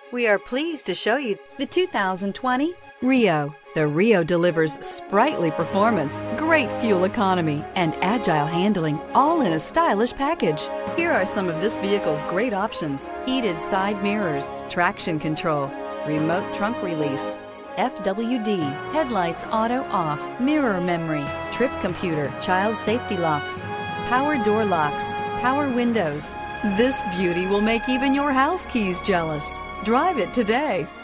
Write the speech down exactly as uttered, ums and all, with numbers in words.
We are pleased to show you the two thousand twenty Rio. The Rio delivers sprightly performance, great fuel economy, and agile handling, all in a stylish package. Here are some of this vehicle's great options: heated side mirrors, traction control, remote trunk release, F W D, headlights auto off, mirror memory, trip computer, child safety locks, power door locks, power windows. This beauty will make even your house keys jealous. Drive it today.